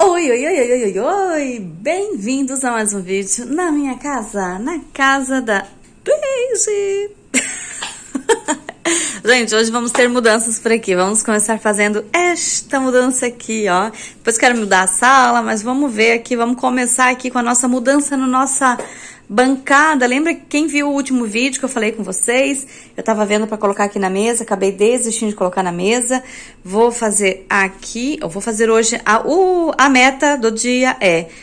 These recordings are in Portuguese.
Oi, oi, oi, oi, oi, oi! Bem-vindos a mais um vídeo na minha casa, na casa da Daisy! Gente, hoje vamos ter mudanças por aqui. Vamos começar fazendo esta mudança aqui, ó. Depois quero mudar a sala, mas vamos ver aqui. Vamos começar aqui com a nossa mudança na nossa bancada. Lembra quem viu o último vídeo que eu falei com vocês? Eu tava vendo pra colocar aqui na mesa, acabei desistindo de colocar na mesa. Vou fazer aqui, eu vou fazer hoje a meta do dia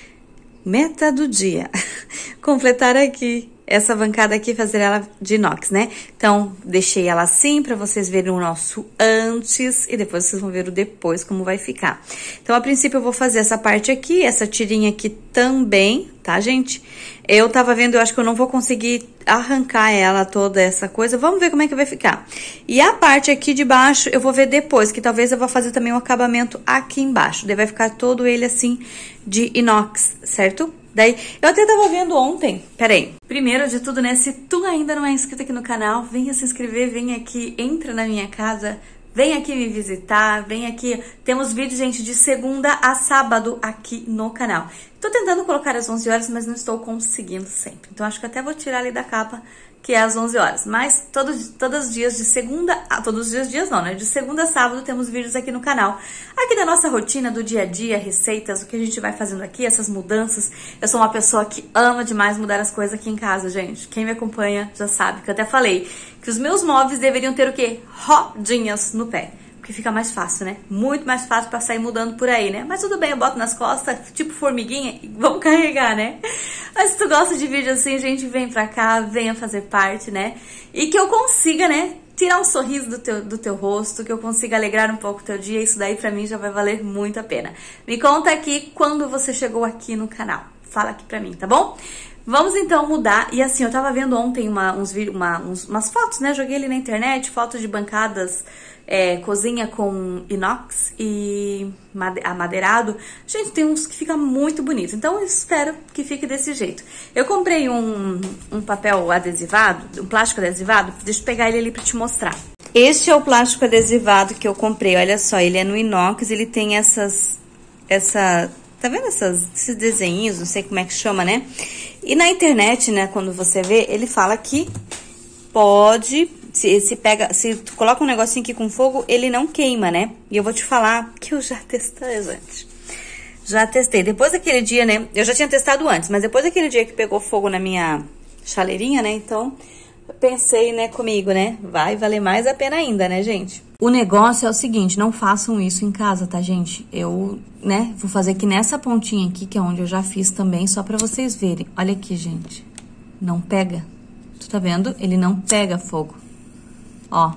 meta do dia. Completar aqui essa bancada aqui, fazer ela de inox, né? Então, deixei ela assim pra vocês verem o nosso antes e depois vocês vão ver o depois como vai ficar. Então, a princípio eu vou fazer essa parte aqui, essa tirinha aqui também, tá, gente? Eu tava vendo, eu acho que eu não vou conseguir arrancar ela toda essa coisa. Vamos ver como é que vai ficar. E a parte aqui de baixo eu vou ver depois, que talvez eu vou fazer também um acabamento aqui embaixo. Daí vai ficar todo ele assim de inox, certo? Daí, eu até tava vendo ontem, peraí. Primeiro de tudo, né, se tu ainda não é inscrito aqui no canal, venha se inscrever, vem aqui, entra na minha casa, vem aqui me visitar, vem aqui. Temos vídeos, gente, de segunda a sábado aqui no canal. Tô tentando colocar às 11 horas, mas não estou conseguindo sempre. Então, acho que até vou tirar ali da capa, que é às 11 horas. Mas todos os dias de segunda... todos os dias não, né? De segunda a sábado temos vídeos aqui no canal. Aqui da nossa rotina, do dia a dia, receitas, o que a gente vai fazendo aqui, essas mudanças. Eu sou uma pessoa que ama demais mudar as coisas aqui em casa, gente. Quem me acompanha já sabe que eu até falei que os meus móveis deveriam ter o quê? Rodinhas no pé. Porque fica mais fácil, né? Muito mais fácil pra sair mudando por aí, né? Mas tudo bem, eu boto nas costas, tipo formiguinha, e vamos carregar, né? Mas se tu gosta de vídeo assim, gente, vem pra cá, venha fazer parte, né? E que eu consiga, né, tirar um sorriso do teu rosto, que eu consiga alegrar um pouco o teu dia, isso daí pra mim já vai valer muito a pena. Me conta aqui quando você chegou aqui no canal. Fala aqui pra mim, tá bom? Vamos então mudar, e assim, eu tava vendo ontem umas fotos, né, joguei ali na internet, fotos de bancadas, cozinha com inox e amadeirado. Gente, tem uns que fica muito bonito, então eu espero que fique desse jeito. Eu comprei um papel adesivado, um plástico adesivado, deixa eu pegar ele ali pra te mostrar. Este é o plástico adesivado que eu comprei, olha só, ele é no inox, ele tem tá vendo esses desenhinhos, não sei como é que chama, né? E na internet, né, quando você vê, ele fala que pode, se tu coloca um negocinho aqui com fogo, ele não queima, né? E eu vou te falar que eu já testei, gente. Já testei. Depois daquele dia, né, eu já tinha testado antes, mas depois daquele dia que pegou fogo na minha chaleirinha, né, então eu pensei, né, comigo, né, vai valer mais a pena ainda, né, gente? O negócio é o seguinte, não façam isso em casa, tá, gente? Eu, né, vou fazer aqui nessa pontinha aqui, que é onde eu já fiz também, só pra vocês verem. Olha aqui, gente. Não pega. Tu tá vendo? Ele não pega fogo. Ó.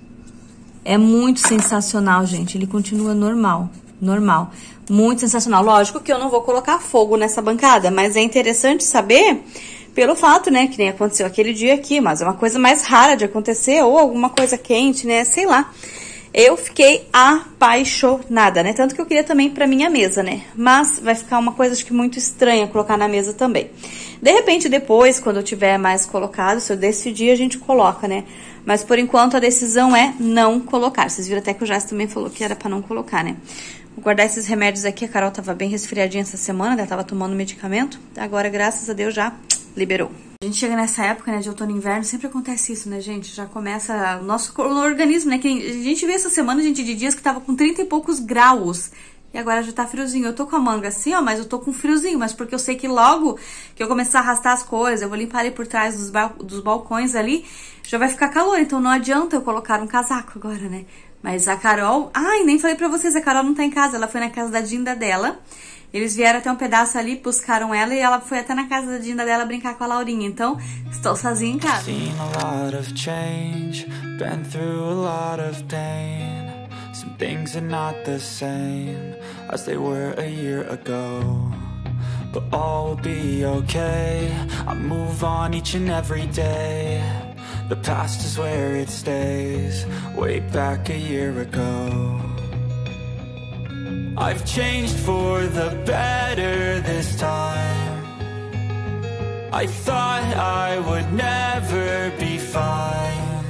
É muito sensacional, gente. Ele continua normal. Normal. Muito sensacional. Lógico que eu não vou colocar fogo nessa bancada, mas é interessante saber pelo fato, né, que nem aconteceu aquele dia aqui, mas é uma coisa mais rara de acontecer, ou alguma coisa quente, né, sei lá. Eu fiquei apaixonada, né, tanto que eu queria também pra minha mesa, né, mas vai ficar uma coisa, acho que muito estranha colocar na mesa também. De repente, depois, quando eu tiver mais colocado, se eu decidir, a gente coloca, né, mas por enquanto a decisão é não colocar. Vocês viram até que o Jess também falou que era pra não colocar, né. Vou guardar esses remédios aqui, a Carol tava bem resfriadinha essa semana, ela tava tomando medicamento, agora, graças a Deus, já liberou. A gente chega nessa época, né, de outono e inverno, sempre acontece isso, né, gente? Já começa o nosso organismo, né? Que a gente vê essa semana, gente, de dias que tava com 30 e poucos graus. E agora já tá friozinho. Eu tô com a manga assim, ó, mas eu tô com friozinho. Mas porque eu sei que logo que eu começar a arrastar as coisas, eu vou limpar ali por trás dos balcões ali, já vai ficar calor. Então não adianta eu colocar um casaco agora, né? Mas a Carol... Ai, nem falei pra vocês, a Carol não tá em casa. Ela foi na casa da Dinda dela. Eles vieram até um pedaço ali, buscaram ela e ela foi até na casa da Dinda dela brincar com a Laurinha. Então, estou sozinha em casa. Seen a lot of change, been through a lot of pain. Some things are not the same as they were a year ago. But all will be okay, I move on each and every day. The past is where it stays, way back a year ago. I've changed for the better this time. I thought I would never be fine.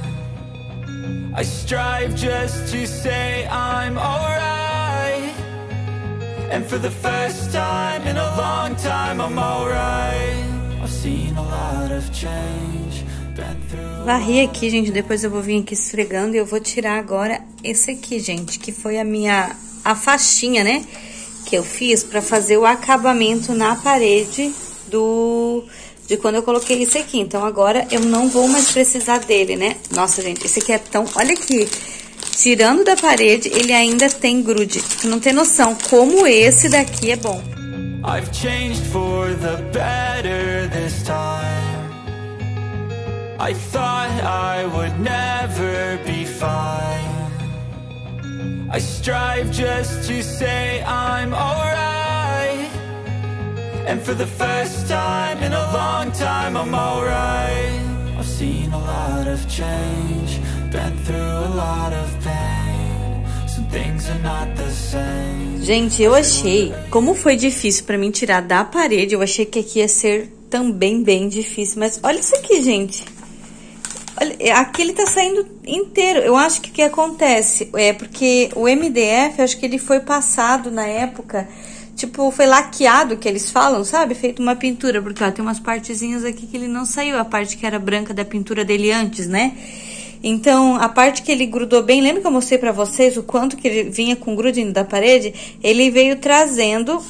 I strive just to say I'm alright. And for the first time in a long time, I'm alright. I've seen a lot of change. Varri aqui, gente, depois eu vou vir aqui esfregando e eu vou tirar agora esse aqui, gente, que foi a faixinha, né, que eu fiz pra fazer o acabamento na parede de quando eu coloquei isso aqui. Então agora eu não vou mais precisar dele, né? Nossa, gente, esse aqui é tão... Olha aqui, tirando da parede, ele ainda tem grude. Tu não tem noção como esse daqui é bom. I've changed for the better this time. I thought I would never be fine. I strive just to say I'm alright. And for the first time in a long time, I'm alright. I've seen a lot of change, been through a lot of pain. Some things are not the same. Gente, eu achei, como foi difícil pra mim tirar da parede, eu achei que aqui ia ser também bem difícil. Mas olha isso aqui, gente. Olha, aqui ele tá saindo inteiro. Eu acho que o que acontece é porque o MDF, eu acho que ele foi passado na época, tipo, foi laqueado, que eles falam, sabe? Feito uma pintura, porque ó, tem umas partezinhas aqui que ele não saiu, a parte que era branca da pintura dele antes, né? Então, a parte que ele grudou bem, lembra que eu mostrei pra vocês o quanto que ele vinha com grude da parede? Ele veio trazendo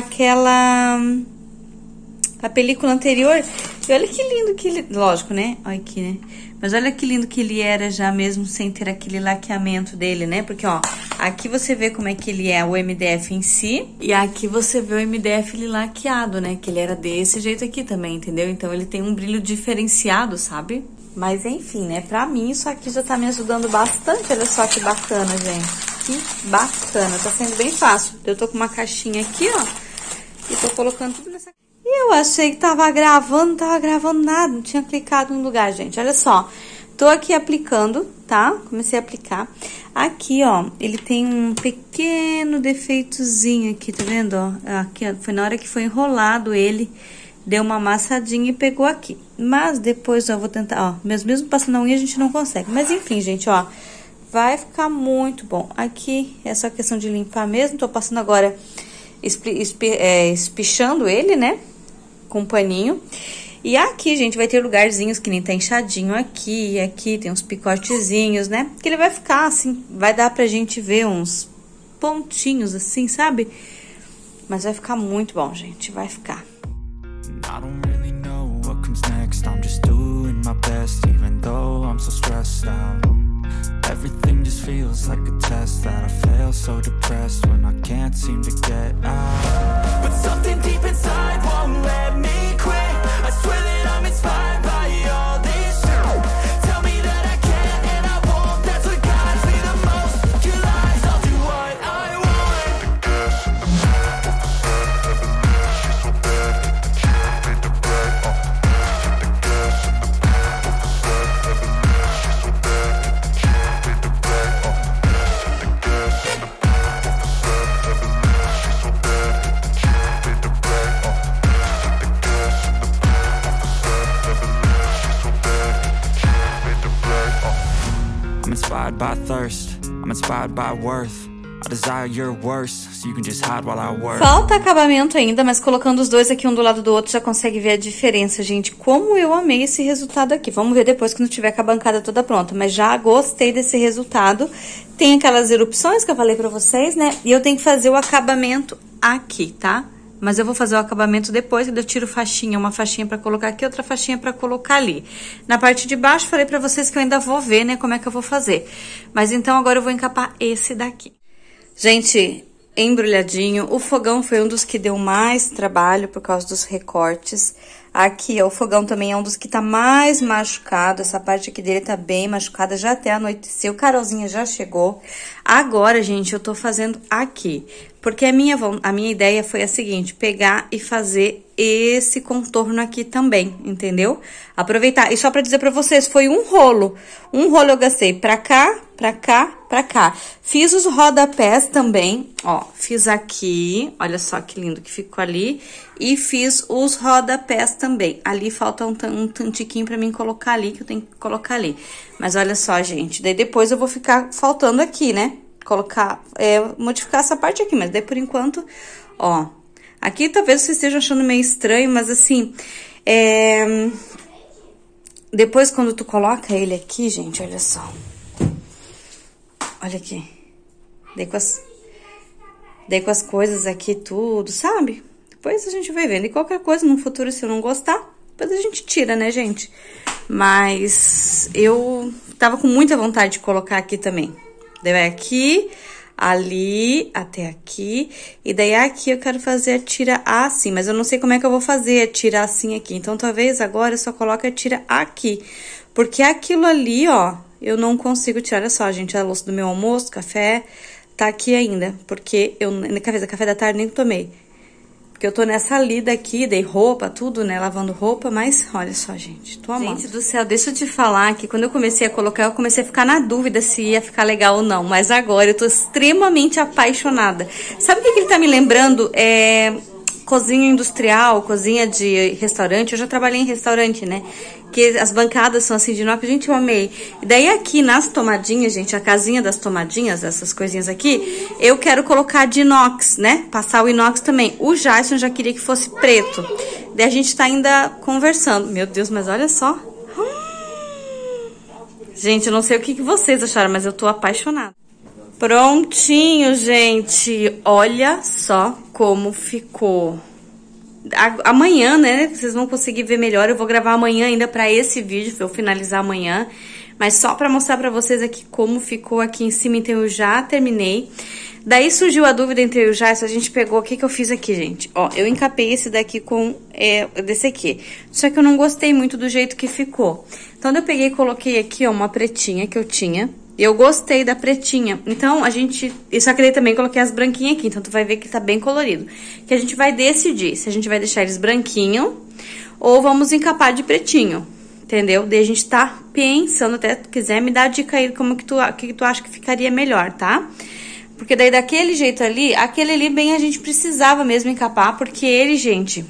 a película anterior. E olha que lindo que ele... Lógico, né? Olha aqui, né? Mas olha que lindo que ele era já mesmo sem ter aquele laqueamento dele, né? Porque, ó, aqui você vê como é que ele é o MDF em si. E aqui você vê o MDF ele laqueado, né? Que ele era desse jeito aqui também, entendeu? Então ele tem um brilho diferenciado, sabe? Mas enfim, né? Pra mim isso aqui já tá me ajudando bastante. Olha só que bacana, gente. Que bacana. Tá sendo bem fácil. Eu tô com uma caixinha aqui, ó. E tô colocando tudo nessa... E eu achei que tava gravando, não tava gravando nada, não tinha clicado no lugar, gente. Olha só, tô aqui aplicando, tá? Comecei a aplicar. Aqui, ó, ele tem um pequeno defeitozinho aqui, tá vendo, ó? Aqui, ó, foi na hora que foi enrolado ele, deu uma amassadinha e pegou aqui. Mas depois, ó, eu vou tentar, ó, mesmo passando a unha a gente não consegue. Mas enfim, gente, ó, vai ficar muito bom. Aqui é só questão de limpar mesmo, tô passando agora, espichando ele, né? Com um paninho. E aqui, gente, vai ter lugarzinhos que nem tá inchadinho aqui e aqui, tem uns picotezinhos, né? Que ele vai ficar assim, vai dar pra gente ver uns pontinhos assim, sabe? Mas vai ficar muito bom, gente, vai ficar. I don't really know what comes next. I'm just doing my best, even though I'm so stressed out. Everything just feels like a test that I fail, so depressed when I can't seem to get out. But something deep inside won't let me quit. I swear that I'm inspired by all this shit. Tell me that I can and I won't. That's what guides me the most. Your lies, I'll do what I want. The gas in the back of the set, never knew she's so bad. She made the right up. The gas in the back of the set, never knew she's so bad. I'm inspired by thirst, I'm inspired by worth. I desire your worst, so you can just hide while I work. Falta acabamento ainda, mas colocando os dois aqui um do lado do outro já consegue ver a diferença, gente. Como eu amei esse resultado aqui. Vamos ver depois quando tiver com a bancada toda pronta. Mas já gostei desse resultado. Tem aquelas erupções que eu falei pra vocês, né? E eu tenho que fazer o acabamento aqui, tá? Mas eu vou fazer o acabamento depois, quando eu tiro faixinha, uma faixinha pra colocar aqui, outra faixinha pra colocar ali. Na parte de baixo, falei pra vocês que eu ainda vou ver, né, como é que eu vou fazer. Mas então, agora eu vou encapar esse daqui. Gente, embrulhadinho. O fogão foi um dos que deu mais trabalho por causa dos recortes. Aqui, ó, o fogão também é um dos que tá mais machucado. Essa parte aqui dele tá bem machucada, já até anoiteceu. Carolzinha já chegou. Agora, gente, eu tô fazendo aqui. Porque a minha ideia foi a seguinte, pegar e fazer esse contorno aqui também, entendeu? Aproveitar. E só pra dizer pra vocês, foi um rolo. Um rolo eu gastei pra cá, pra cá, pra cá. Fiz os rodapés também, ó. Fiz aqui, olha só que lindo que ficou ali. E fiz os rodapés também. Ali falta um tantiquinho pra mim colocar ali, que eu tenho que colocar ali. Mas olha só, gente, daí depois eu vou ficar faltando aqui, né? colocar, modificar essa parte aqui, mas daí por enquanto, ó, aqui talvez vocês estejam achando meio estranho, mas assim, depois quando tu coloca ele aqui, gente, olha só, olha aqui, daí com as coisas aqui tudo, sabe? Depois a gente vai vendo, e qualquer coisa no futuro, se eu não gostar, depois a gente tira, né, gente? Mas eu tava com muita vontade de colocar aqui também. Daí vai aqui, ali, até aqui. E daí aqui eu quero fazer a tira assim, mas eu não sei como é que eu vou fazer a tira assim aqui. Então, talvez agora eu só coloque a tira aqui. Porque aquilo ali, ó, eu não consigo tirar. Olha só, gente, a louça do meu almoço, café, tá aqui ainda. Porque eu, café da tarde, nem tomei. Porque eu tô nessa lida aqui, dei roupa, tudo, né, lavando roupa, mas olha só, gente, tô amando. Gente do céu, deixa eu te falar que quando eu comecei a colocar, eu comecei a ficar na dúvida se ia ficar legal ou não, mas agora eu tô extremamente apaixonada. Sabe o que ele tá me lembrando? Cozinha industrial, cozinha de restaurante. Eu já trabalhei em restaurante, né? Que as bancadas são assim de inox. Gente, eu amei. E daí aqui nas tomadinhas, gente, a casinha das tomadinhas, essas coisinhas aqui, eu quero colocar de inox, né? Passar o inox também. O Jason já queria que fosse preto. Daí a gente tá ainda conversando. Meu Deus, mas olha só. Gente, eu não sei o que vocês acharam, mas eu tô apaixonada. Prontinho, gente. Olha só como ficou. Amanhã, né, vocês vão conseguir ver melhor. Eu vou gravar amanhã ainda pra esse vídeo, pra eu finalizar amanhã. Mas só pra mostrar pra vocês aqui como ficou aqui em cima. Então, eu já terminei. Daí surgiu a dúvida entre eu e o Jason. A gente pegou, o que eu fiz aqui, gente? Ó, eu encapei esse daqui com desse aqui. Só que eu não gostei muito do jeito que ficou. Então, eu peguei e coloquei aqui, ó, uma pretinha que eu tinha. Eu gostei da pretinha. Então, só que daí também coloquei as branquinhas aqui. Então, tu vai ver que tá bem colorido. Que a gente vai decidir se a gente vai deixar eles branquinho ou vamos encapar de pretinho. Entendeu? Daí a gente tá pensando, até se quiser me dar a dica aí como que tu acha que ficaria melhor, tá? Porque daí daquele jeito ali, aquele ali bem a gente precisava mesmo encapar, porque ele, gente,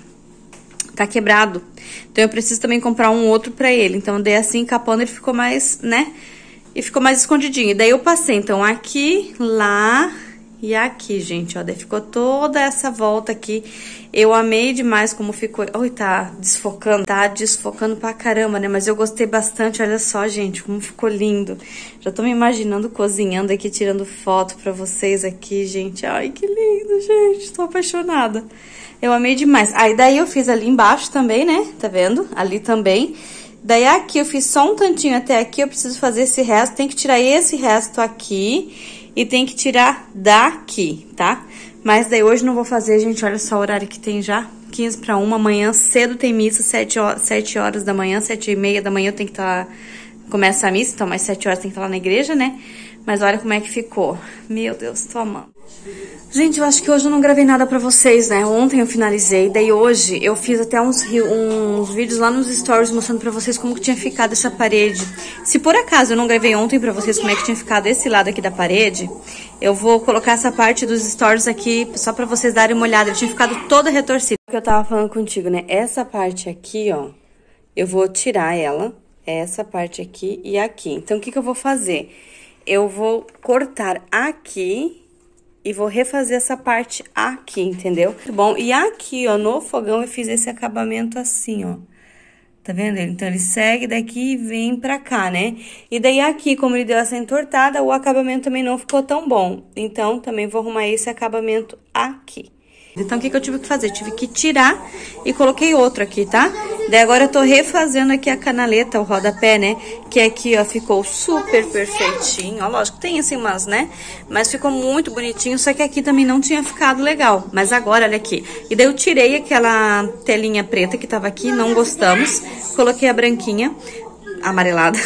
tá quebrado. Então, eu preciso também comprar um outro pra ele. Então, daí assim, encapando, ele ficou mais, né? E ficou mais escondidinho. E daí eu passei, então, aqui, lá e aqui, gente, ó. Daí ficou toda essa volta aqui. Eu amei demais como ficou. Oi, tá desfocando pra caramba, né? Mas eu gostei bastante, olha só, gente, como ficou lindo. Já tô me imaginando cozinhando aqui, tirando foto pra vocês aqui, gente. Ai, que lindo, gente, tô apaixonada. Eu amei demais. Aí, daí eu fiz ali embaixo também, né? Tá vendo? Ali também. Daí aqui eu fiz só um tantinho até aqui, eu preciso fazer esse resto, tem que tirar esse resto aqui e tem que tirar daqui, tá? Mas daí hoje não vou fazer, gente, olha só o horário que tem já, 15 para 1, amanhã cedo tem missa, 7 horas da manhã, 7h30 da manhã eu tenho que estar, começa a missa, então mais 7 horas tem que estar lá na igreja, né? Mas olha como é que ficou, meu Deus, tô amando. Gente, eu acho que hoje eu não gravei nada pra vocês, né? Ontem eu finalizei, daí hoje eu fiz até uns vídeos lá nos stories mostrando pra vocês como que tinha ficado essa parede. Se por acaso eu não gravei ontem pra vocês como é que tinha ficado esse lado aqui da parede, eu vou colocar essa parte dos stories aqui só pra vocês darem uma olhada. Ele tinha ficado toda retorcida. O que eu tava falando contigo, né? Essa parte aqui, ó, eu vou tirar ela, essa parte aqui e aqui. Então, o que eu vou fazer? Eu vou cortar aqui e vou refazer essa parte aqui, entendeu? Bom, e aqui, ó, no fogão eu fiz esse acabamento assim, ó. Tá vendo? Então, ele segue daqui e vem pra cá, né? E daí aqui, como ele deu essa entortada, o acabamento também não ficou tão bom. Então, também vou arrumar esse acabamento aqui. Então, o que eu tive que fazer? Tive que tirar e coloquei outro aqui, tá? Daí, agora eu tô refazendo aqui a canaleta, o rodapé, né? Que aqui, ó, ficou super perfeitinho. Ó, lógico, tem assim umas, né? Mas ficou muito bonitinho, só que aqui também não tinha ficado legal. Mas agora, olha aqui. E daí, eu tirei aquela telinha preta que tava aqui, não gostamos. Coloquei a branquinha, amarelada.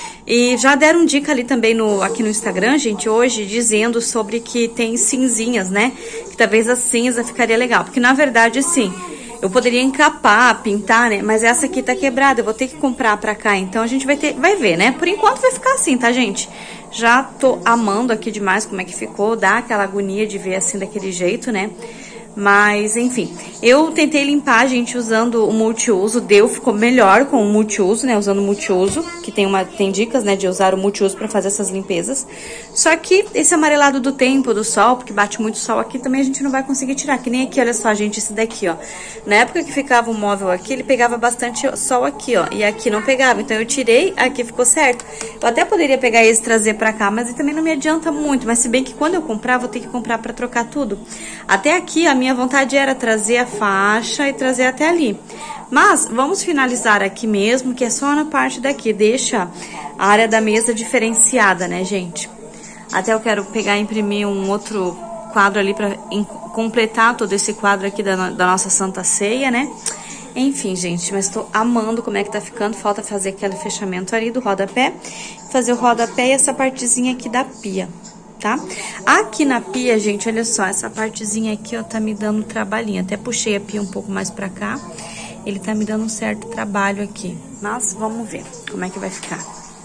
E já deram dica ali também aqui no Instagram, gente, hoje, dizendo sobre que tem cinzinhas, né? Que talvez a cinza ficaria legal. Porque, na verdade, assim, eu poderia encapar, pintar, né? Mas essa aqui tá quebrada, eu vou ter que comprar pra cá. Então, a gente vai ver, né? Por enquanto, vai ficar assim, tá, gente? Já tô amando aqui demais como é que ficou. Dá aquela agonia de ver assim, daquele jeito, né? Mas, enfim. Eu tentei limpar, gente, usando o multiuso, ficou melhor com o multiuso, né, usando o multiuso, que tem dicas, né, de usar o multiuso pra fazer essas limpezas. Só que esse amarelado do tempo, do sol, porque bate muito sol aqui, também a gente não vai conseguir tirar, que nem aqui, olha só, gente, esse daqui, ó. Na época que ficava o móvel aqui, ele pegava bastante sol aqui, ó, e aqui não pegava, então eu tirei, aqui ficou certo. Eu até poderia pegar esse e trazer pra cá, mas também não me adianta muito, mas se bem que quando eu comprar, vou ter que comprar pra trocar tudo. Até aqui, a minha vontade era trazer a faixa e trazer até ali. Mas vamos finalizar aqui mesmo, que é só na parte daqui. Deixa a área da mesa diferenciada, né, gente? Até eu quero pegar e imprimir um outro quadro ali pra completar todo esse quadro aqui da nossa Santa Ceia, né? Enfim, gente, mas tô amando como é que tá ficando. Falta fazer aquele fechamento ali do rodapé. Fazer o rodapé e essa partezinha aqui da pia, tá? Aqui na pia, gente, olha só, essa partezinha aqui, ó, tá me dando trabalhinho. Até puxei a pia um pouco mais pra cá. Ele tá me dando um certo trabalho aqui. Mas vamos ver como é que vai ficar.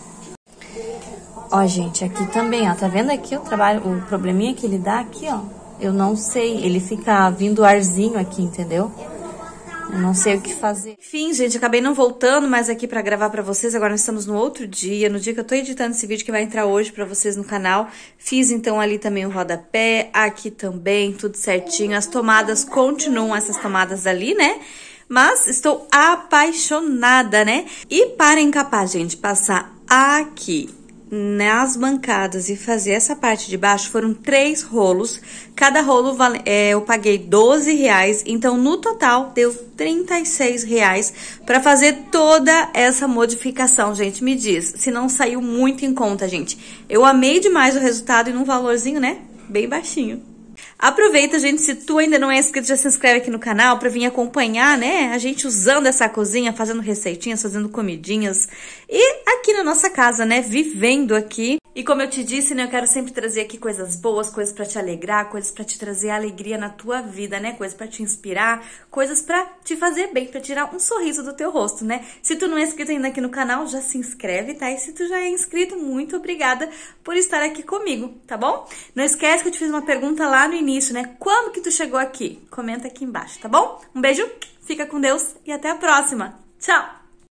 Ó, gente, aqui também, ó, tá vendo aqui o trabalho, o probleminha que ele dá aqui, ó? Eu não sei, ele fica vindo arzinho aqui, entendeu? Eu não sei o que fazer. Enfim, gente, acabei não voltando mais aqui pra gravar pra vocês. Agora nós estamos no outro dia, no dia que eu tô editando esse vídeo que vai entrar hoje pra vocês no canal. Fiz então ali também o rodapé, aqui também, tudo certinho. As tomadas continuam, essas tomadas ali, né? Mas estou apaixonada, né? E para encapar, gente, passar aqui nas bancadas e fazer essa parte de baixo, foram 3 rolos. Cada rolo eu paguei R$12, então no total deu R$36 para fazer toda essa modificação, gente. Me diz se não saiu muito em conta, gente. Eu amei demais o resultado e num valorzinho, né, bem baixinho. Aproveita, gente, se tu ainda não é inscrito, já se inscreve aqui no canal pra vir acompanhar, né, a gente usando essa cozinha, fazendo receitinhas, fazendo comidinhas e aqui na nossa casa, né, vivendo aqui. E como eu te disse, né, eu quero sempre trazer aqui coisas boas, coisas pra te alegrar, coisas pra te trazer alegria na tua vida, né, coisas pra te inspirar, coisas pra te fazer bem, pra tirar um sorriso do teu rosto, né. Se tu não é inscrito ainda aqui no canal, já se inscreve, tá? E se tu já é inscrito, muito obrigada por estar aqui comigo, tá bom? Não esquece que eu te fiz uma pergunta lá no início, né? Como que tu chegou aqui? Comenta aqui embaixo, tá bom? Um beijo, fica com Deus e até a próxima. Tchau!